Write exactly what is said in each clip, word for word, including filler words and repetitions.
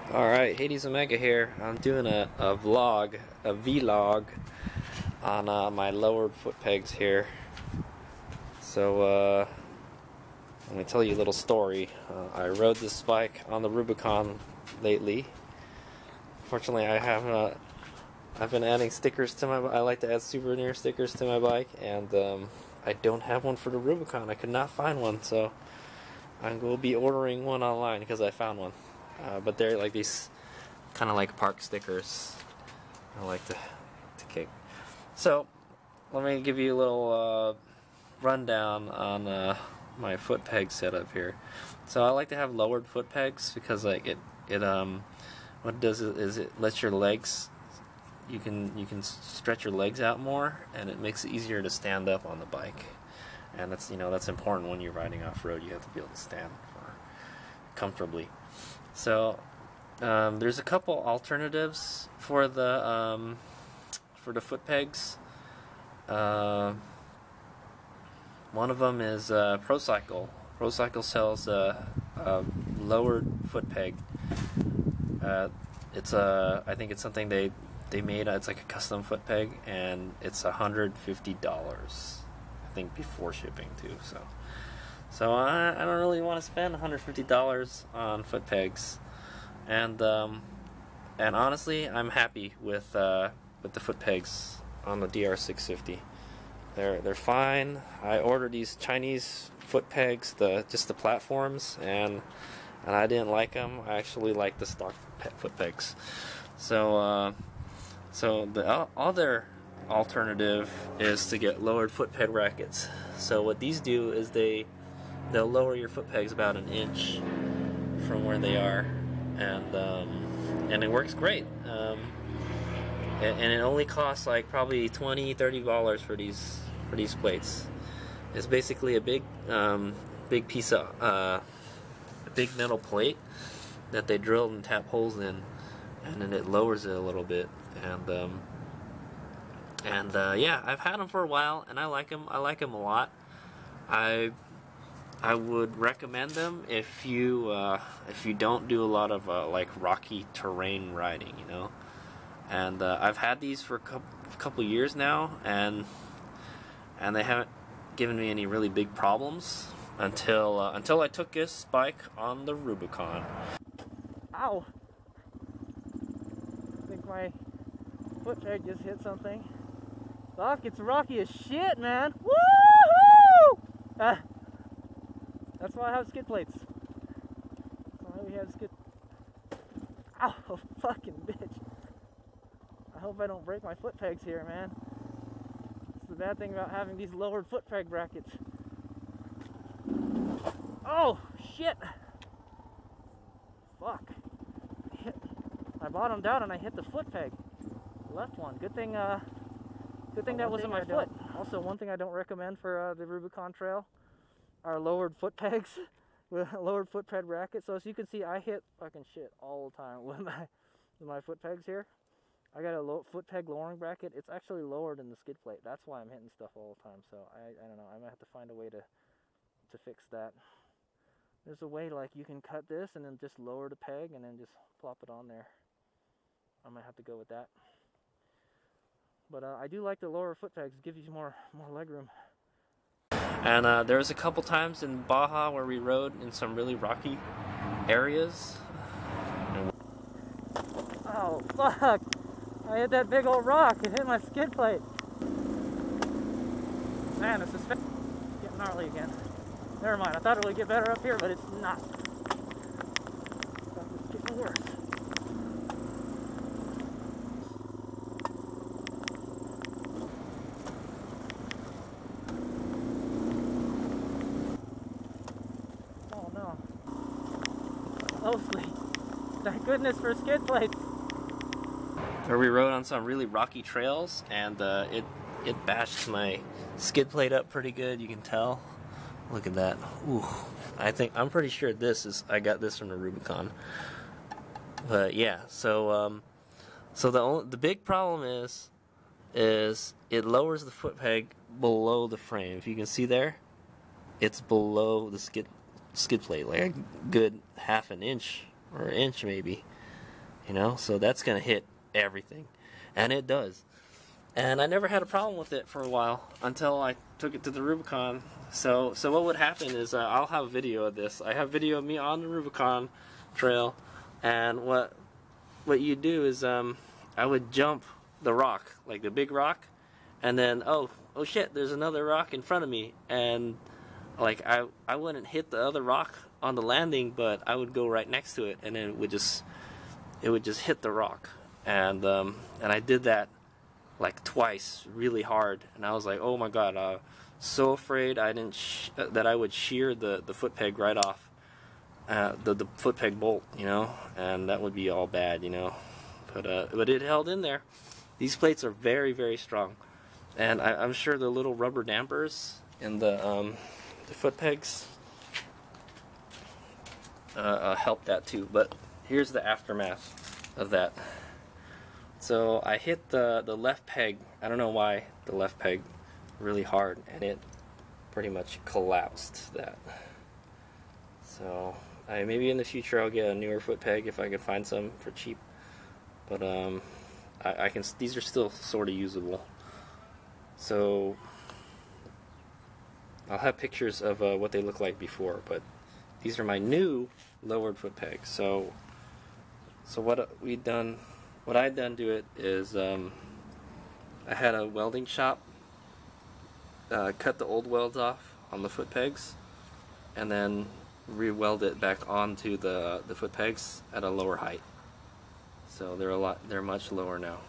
Alright, HadesOmega here. I'm doing a, a vlog, a vlog on uh, my lowered foot pegs here. So, uh, let me tell you a little story. Uh, I rode this bike on the Rubicon lately. Fortunately, I have uh, I've been adding stickers to my I like to add souvenir stickers to my bike, and um, I don't have one for the Rubicon. I could not find one, so I'm going to be ordering one online because I found one. Uh, but they're like these kind of like park stickers I like to, to kick. So let me give you a little uh, rundown on uh, my foot peg setup here. So I like to have lowered foot pegs because like it it um what it does is it lets your legs you can you can stretch your legs out more, and it makes it easier to stand up on the bike. And that's you know that's important when you're riding off road. You have to be able to stand for comfortably. So um, there's a couple alternatives for the um, for the foot pegs. Uh, one of them is uh, ProCycle. ProCycle sells a, a lowered foot peg. Uh, it's a I think it's something they they made. It's like a custom foot peg, and it's a hundred fifty dollars. I think before shipping too. So. So I, I don't really want to spend one hundred fifty dollars on foot pegs, and um, and honestly, I'm happy with uh, with the foot pegs on the D R six fifty. They're they're fine. I ordered these Chinese foot pegs, the just the platforms, and and I didn't like them. I actually like the stock foot pegs. So uh, so the other alternative is to get lowered foot peg brackets. So what these do is they they'll lower your foot pegs about an inch from where they are, and um, and it works great. Um, and, and it only costs like probably twenty, thirty dollars for these for these plates. It's basically a big um, big piece of uh, a big metal plate that they drilled and tap holes in, and then it lowers it a little bit. And um, and uh, yeah, I've had them for a while, and I like them. I like them a lot. I I would recommend them if you uh, if you don't do a lot of uh, like rocky terrain riding, you know. And uh, I've had these for a couple, couple years now, and and they haven't given me any really big problems until uh, until I took this bike on the Rubicon. Ow! I think my foot peg just hit something. Fuck, it's rocky as shit, man. Woohoo! Uh, That's why I have skid plates. That's why we have skid. Ow, fucking bitch. I hope I don't break my foot pegs here, man. It's the bad thing about having these lowered foot peg brackets. Oh, shit. Fuck. I, hit, I bottomed out and I hit the foot peg. Left one. Good thing, uh, good thing that wasn't my foot. Also, one thing I don't recommend for uh, the Rubicon Trail are lowered foot pegs with a lowered foot peg bracket. So as you can see, I hit fucking shit all the time with my with my foot pegs here. I got a low foot peg lowering bracket. It's actually lower than the skid plate. That's why I'm hitting stuff all the time. So I I don't know. I might have to find a way to to fix that. There's a way like you can cut this and then just lower the peg and then just plop it on there. I might have to go with that. But uh, I do like the lower foot pegs. It gives you more more leg room. And uh, there was a couple times in Baja where we rode in some really rocky areas. Oh, fuck! I hit that big old rock. It hit my skid plate. Man, the suspension is getting gnarly again. Never mind, I thought it would get better up here, but it's not. It's getting worse. Mostly. Thank goodness for skid plates. Where we rode on some really rocky trails, and uh, it it bashed my skid plate up pretty good. You can tell. Look at that. Ooh, I think I'm pretty sure this is. I got this from the Rubicon. But yeah, so um, so the only, the big problem is is it lowers the foot peg below the frame. If you can see there, it's below the skid skid plate, like a good half an inch or an inch maybe. you know, so that's gonna hit everything, and it does. And I never had a problem with it for a while until I took it to the Rubicon. So, so what would happen is uh, I'll have video of this. I have video of me on the Rubicon trail, and what what you do is um, I would jump the rock, like the big rock, and then oh oh shit, there's another rock in front of me, and like I I wouldn't hit the other rock on the landing, but I would go right next to it, and then it would just it would just hit the rock, and um, and I did that like twice really hard, and I was like, oh my god, uh, so afraid I didn't sh that I would shear the the foot peg right off, uh, the the foot peg bolt, you know, and that would be all bad, you know, but uh, but it held in there. These plates are very very strong, and I, I'm sure the little rubber dampers in the um, the foot pegs uh, uh, help that too. But here's the aftermath of that. So I hit the, the left peg, I don't know why, the left peg really hard, and it pretty much collapsed that. So I, maybe in the future I'll get a newer foot peg if I can find some for cheap. But um, I, I can. These are still sort of usable. So I'll have pictures of uh, what they look like before, but these are my new lowered foot pegs. So so what we've done. What I'd done to it is um, I had a welding shop uh, cut the old welds off on the foot pegs, and then re-weld it back onto the the foot pegs at a lower height. So they're a lot they're much lower now.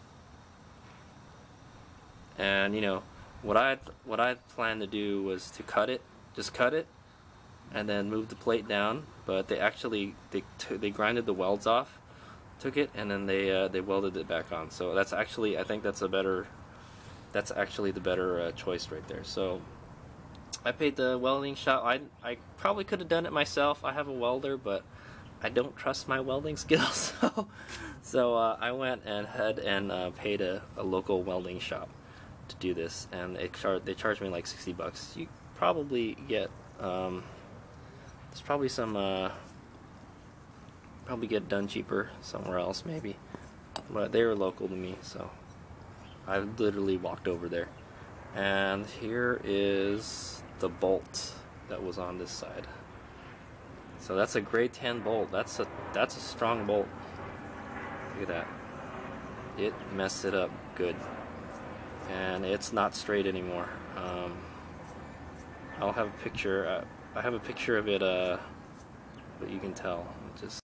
And you know what I what I planned to do was to cut it, just cut it, and then move the plate down. But they actually they t they grinded the welds off. Took it and then they uh, they welded it back on. So that's actually I think that's a better that's actually the better uh, choice right there. So I paid the welding shop. I I probably could have done it myself. I have a welder, but I don't trust my welding skills. So so uh, I went and had and uh, paid a, a local welding shop to do this, and they charged they charged me like sixty bucks. You probably get um, there's probably some. Uh, Probably get done cheaper somewhere else maybe, but they were local to me, so I literally walked over there. And here is the bolt that was on this side. So that's a grade ten bolt. That's a that's a strong bolt. Look at that. It messed it up good, and it's not straight anymore. Um, I'll have a picture. Uh, I have a picture of it, uh, but you can tell. It just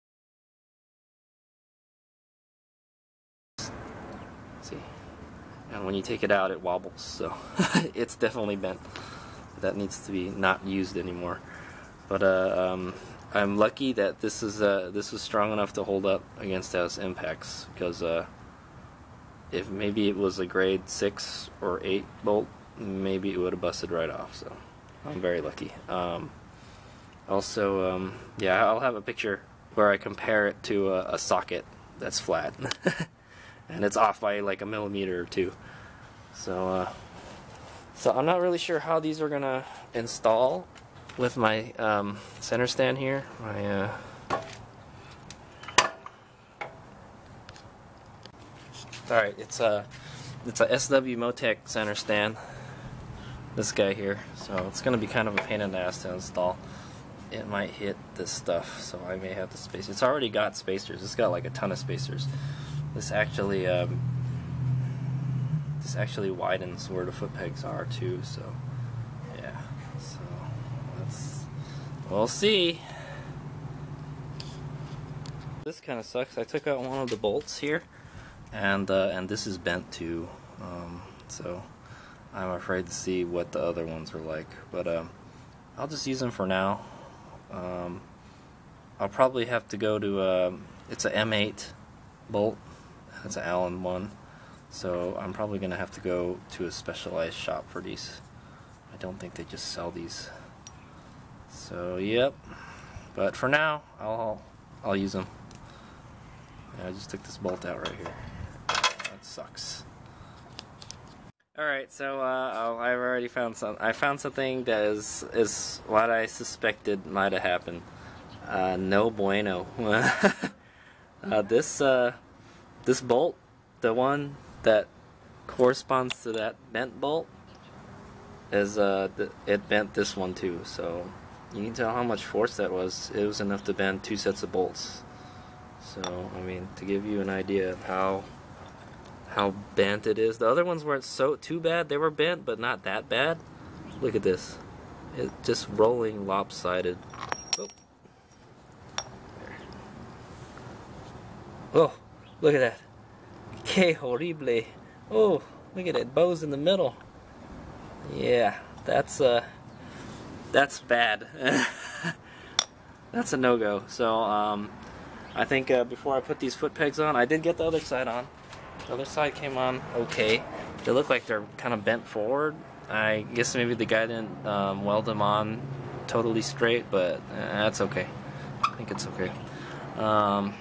see, and when you take it out, it wobbles, so it's definitely bent. That needs to be not used anymore. But uh, um, I'm lucky that this is uh, this was strong enough to hold up against those impacts, because uh, if maybe it was a grade six or eight bolt, maybe it would have busted right off. So I'm very lucky. Um, also, um, yeah, I'll have a picture where I compare it to a, a socket that's flat. And it's off by like a millimeter or two. So, uh, so I'm not really sure how these are gonna install with my um, center stand here. My uh, all right, it's a it's a S W Motec center stand. This guy here. So it's gonna be kind of a pain in the ass to install. It might hit this stuff, so I may have to space. It's already got spacers. It's got like a ton of spacers. This actually, um, this actually widens where the foot pegs are too. So, yeah. So let's, we'll see. This kind of sucks. I took out one of the bolts here, and uh, and this is bent too. Um, so I'm afraid to see what the other ones are like. But um, I'll just use them for now. Um, I'll probably have to go to a, it's a M eight bolt. It's an Allen one, so I'm probably gonna have to go to a specialized shop for these. I don't think they just sell these. So yep, but for now I'll I'll use them. Yeah, I just took this bolt out right here. That sucks. All right, so uh, I've already found some. I found something that is is what I suspected might have happened. Uh, no bueno. Uh, this uh, this bolt, the one that corresponds to that bent bolt, is uh, th it bent this one too. So you can tell how much force that was. It was enough to bend two sets of bolts. So I mean, to give you an idea of how how bent it is. The other ones weren't so too bad. They were bent, but not that bad. Look at this. It's just rolling lopsided. Oh. Oh, look at that. Que horrible. Oh, look at it. Bows in the middle. Yeah, that's uh that's bad. That's a no-go. So um I think uh, before I put these foot pegs on, I did get the other side on. The other side came on okay. They look like they're kind of bent forward. I guess maybe the guy didn't um, weld them on totally straight, but uh, that's okay. I think it's okay. Um,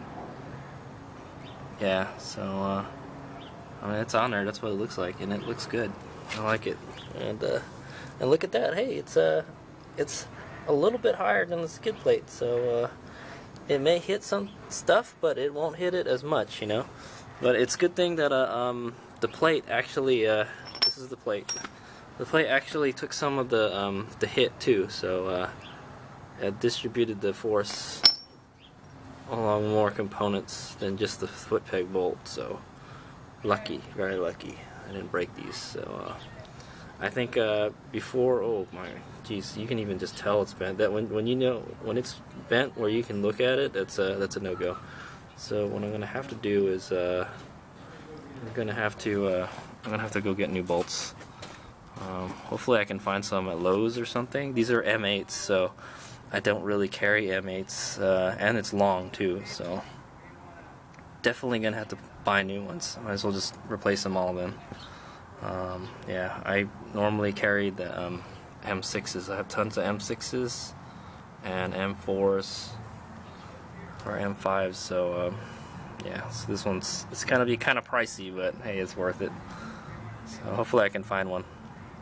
yeah, so uh, I mean, it's on there. That's what it looks like, and it looks good. I like it. And uh, and look at that. Hey, it's uh, it's a little bit higher than the skid plate, so uh, it may hit some stuff, but it won't hit it as much, you know. But it's a good thing that uh, um, the plate actually, uh, this is the plate. The plate actually took some of the um, the hit too, so uh, it distributed the force along more components than just the foot peg bolt. So lucky, very lucky. I didn't break these. So uh, I think uh, before, oh my, geez, you can even just tell it's bent. That when when you know when it's bent, where you can look at it, that's a that's a no-go. So what I'm gonna have to do is uh, we're gonna have to uh, I'm gonna have to go get new bolts. Um, hopefully I can find some at Lowe's or something. These are M eights, so I don't really carry M eights, uh, and it's long too. So definitely gonna have to buy new ones. Might as well just replace them all then. Um, yeah, I normally carry the um, M sixes. I have tons of M sixes and M fours. Or M fives, so um, yeah, so this one's, it's gonna be kind of pricey, but hey, it's worth it. So hopefully I can find one.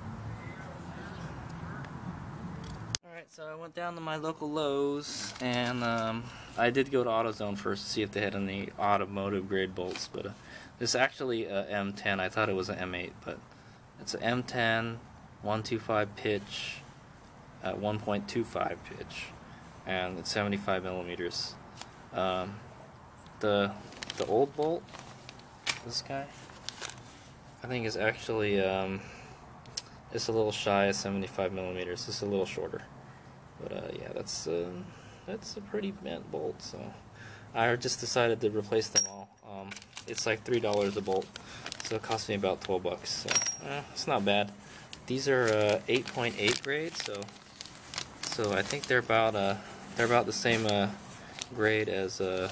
Alright, so I went down to my local Lowe's, and um, I did go to AutoZone first to see if they had any automotive grade bolts, but uh, this is actually a M ten. I thought it was an M eight, but it's an M ten, one twenty-five pitch at one point two five pitch, and it's seventy-five millimeters. Um, the the old bolt, this guy, I think is actually um, it's a little shy of seventy-five millimeters. It's a little shorter, but uh, yeah, that's uh, that's a pretty bent bolt. So I just decided to replace them all. Um, it's like three dollars a bolt, so it cost me about twelve bucks. So eh, it's not bad. These are uh, eight point eight grade, so so I think they're about uh, they're about the same. Uh, grade as uh,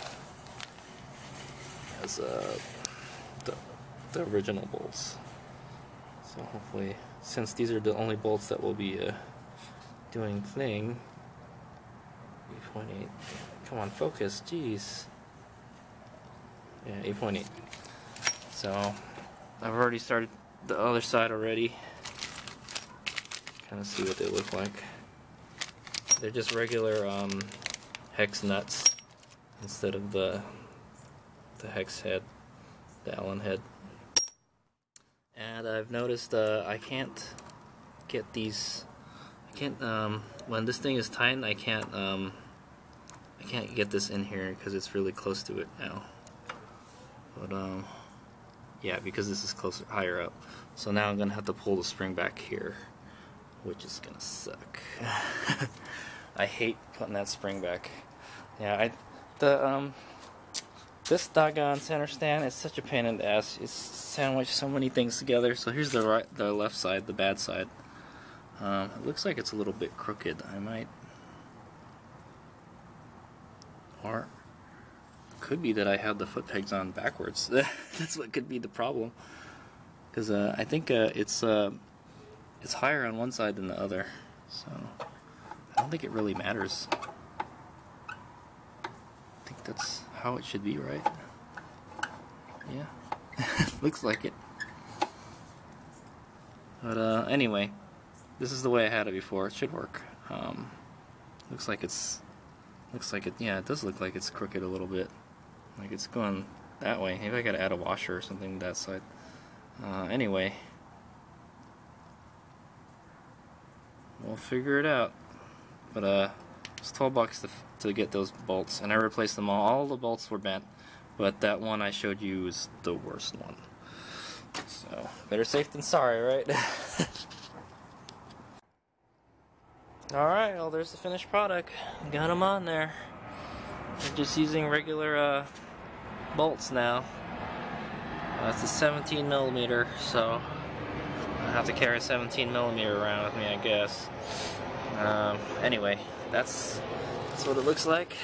as uh, the, the original bolts. So hopefully, since these are the only bolts that will be uh, doing thing, eight point eight. Come on, focus, jeez. Yeah, eight point eight. So I've already started the other side already. Kind of see what they look like. They're just regular um, hex nuts instead of the the hex head, the Allen head. And I've noticed uh, I can't get these. I can't um, when this thing is tightened. I can't um, I can't get this in here because it's really close to it now. But um, yeah, because this is closer, higher up. So now I'm gonna have to pull the spring back here, which is gonna suck. I hate putting that spring back. Yeah, I the um this doggone center stand is such a pain in the ass. It's sandwiched so many things together. So here's the right, the left side, the bad side. Um, it looks like it's a little bit crooked. I might, or could be that I have the foot pegs on backwards. That's what could be the problem. Because uh, I think uh, it's uh, it's higher on one side than the other. So I don't think it really matters. I think that's how it should be, right? Yeah, looks like it. But uh, anyway, this is the way I had it before. It should work. Um, looks like it's, looks like it. Yeah, it does look like it's crooked a little bit. Like it's going that way. Maybe I gotta add a washer or something to that side. Uh, anyway, we'll figure it out. But uh, it's twelve bucks to, to get those bolts, and I replaced them all. All the bolts were bent, but that one I showed you is the worst one. So better safe than sorry, right? Alright, well there's the finished product. Got them on there. We're just using regular uh, bolts now. Uh, it's a seventeen millimeter, so I have to carry a seventeen millimeter around with me, I guess. Um, anyway, that's, that's what it looks like.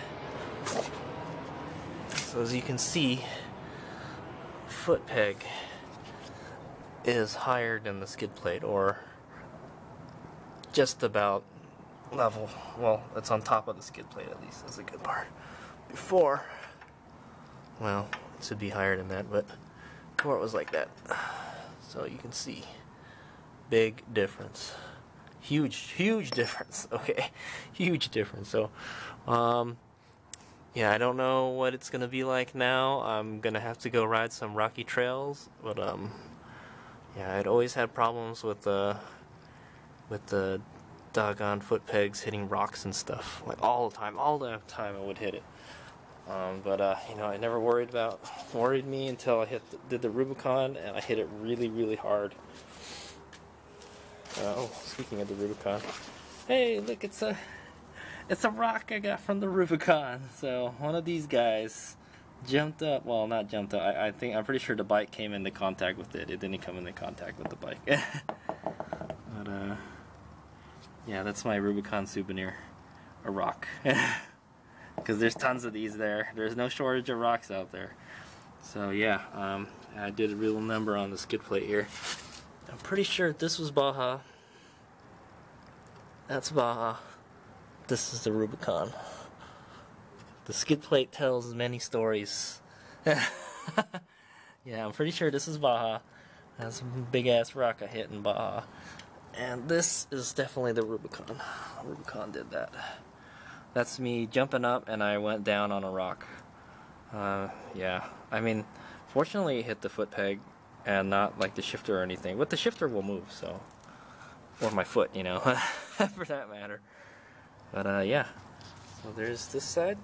So as you can see, foot peg is higher than the skid plate, or just about level. Well, it's on top of the skid plate at least. That's a good part. Before, well, it should be higher than that, but before it was like that. So you can see, big difference. Huge, huge difference. Okay, huge difference. So, um, yeah, I don't know what it's gonna be like now. I'm gonna have to go ride some rocky trails, but um, yeah, I'd always had problems with the with the doggone foot pegs hitting rocks and stuff, like all the time. All the time I would hit it. Um, but uh, you know, I never worried about worried me until I hit the, did the Rubicon, and I hit it really, really hard. Uh, oh, speaking of the Rubicon, hey, look, it's a it's a rock I got from the Rubicon. So one of these guys jumped up. Well, not jumped up. I, I think I'm pretty sure the bike came into contact with it. It didn't come into contact with the bike. But uh, yeah, that's my Rubicon souvenir, a rock. Because there's tons of these there. There's no shortage of rocks out there. So yeah, um, I did a real number on the skid plate here. I'm pretty sure this was Baja. That's Baja. This is the Rubicon. The skid plate tells many stories. Yeah, I'm pretty sure this is Baja. That's a big ass rock I hit in Baja. And this is definitely the Rubicon. Rubicon did that. That's me jumping up and I went down on a rock. Uh, yeah, I mean, fortunately it hit the foot peg and not like the shifter or anything. But the shifter will move, so. Or my foot, you know, for that matter. But uh, yeah, so there's this side.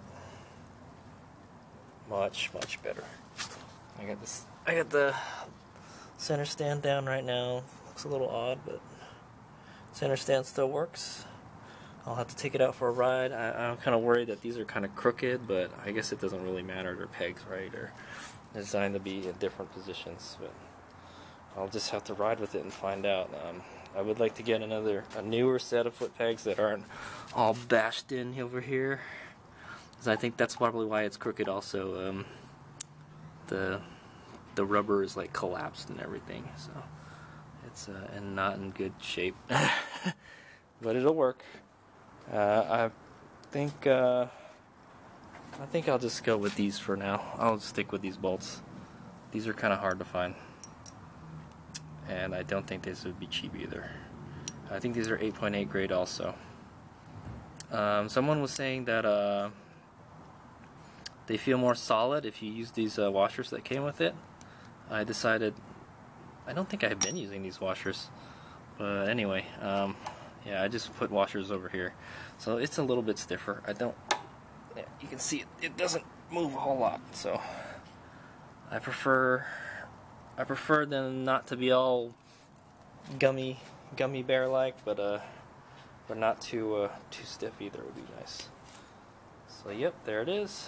Much, much better. I got this, I got the center stand down right now. Looks a little odd, but center stand still works. I'll have to take it out for a ride. I, I'm kind of worried that these are kind of crooked, but I guess it doesn't really matter. They're pegs, right? Or designed to be in different positions, but I'll just have to ride with it and find out. Um, I would like to get another, a newer set of foot pegs that aren't all bashed in over here, because I think that's probably why it's crooked. Also, um, the the rubber is like collapsed and everything, so it's uh, and not in good shape. But it'll work. Uh, I think uh, I think I'll just go with these for now. I'll stick with these bolts. These are kind of hard to find, and I don't think these would be cheap either. I think these are eight point eight grade also. Um, someone was saying that uh, they feel more solid if you use these uh, washers that came with it. I decided, I don't think I've been using these washers, but anyway, um, yeah, I just put washers over here, so it's a little bit stiffer. I don't, yeah, you can see it, it doesn't move a whole lot, so I prefer, I prefer them not to be all gummy, gummy bear like, but uh, but not too uh, too stiff either would be nice. So yep, there it is.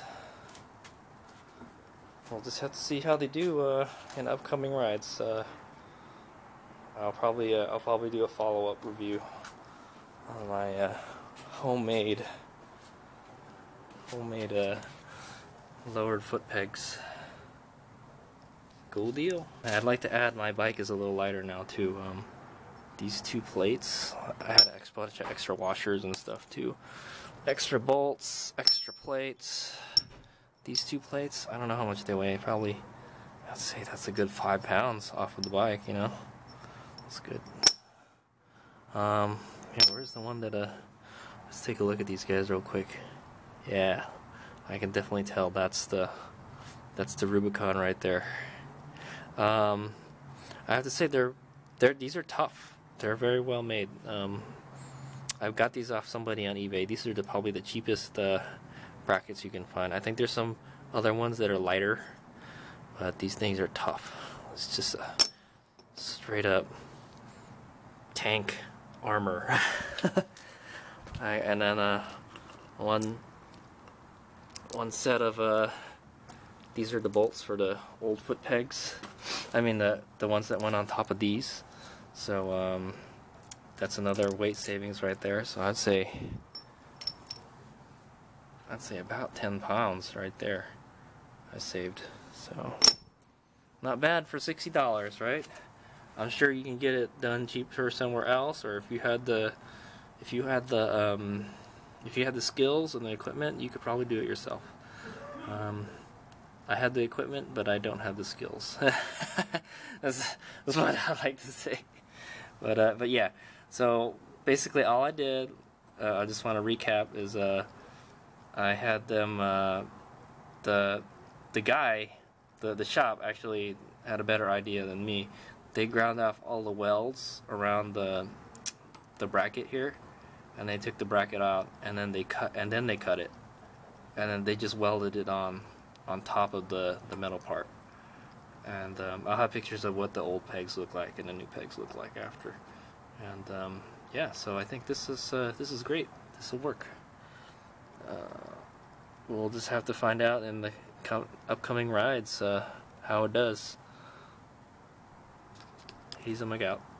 We'll just have to see how they do uh, in upcoming rides. Uh, I'll probably uh, I'll probably do a follow-up review on my uh, homemade homemade uh, lowered foot pegs. Cool deal. I'd like to add my bike is a little lighter now too. Um, these two plates, I had a bunch of extra washers and stuff too. Extra bolts, extra plates. These two plates, I don't know how much they weigh. Probably, I'd say that's a good five pounds off of the bike. You know, that's good. Um, yeah, where's the one that uh? Let's take a look at these guys real quick. Yeah, I can definitely tell that's the that's the Rubicon right there. Um, I have to say they're they're these are tough. They're very well made. Um, I've got these off somebody on eBay. These are the, probably the cheapest uh, brackets you can find. I think there's some other ones that are lighter, but these things are tough. It's just a straight up tank armor. I, and then uh, one one set of uh, these are the bolts for the old foot pegs. I mean the the ones that went on top of these. So um, that's another weight savings right there. So I'd say I'd say about ten pounds right there I saved. So not bad for sixty dollars, right? I'm sure you can get it done cheaper somewhere else, or if you had the if you had the um, if you had the skills and the equipment, you could probably do it yourself. Um, I had the equipment, but I don't have the skills. that's, that's what I like to say. But uh, but yeah, so basically all I did, uh, I just want to recap, is uh, I had them uh, the the guy, the the shop actually had a better idea than me. They ground off all the welds around the the bracket here, and they took the bracket out, and then they cut and then they cut it, and then they just welded it on on top of the the metal part. And um, I'll have pictures of what the old pegs look like and the new pegs look like after. And um, yeah, so I think this is uh, this is great. This will work. Uh, we'll just have to find out in the upcoming rides uh, how it does. HadesOmega out.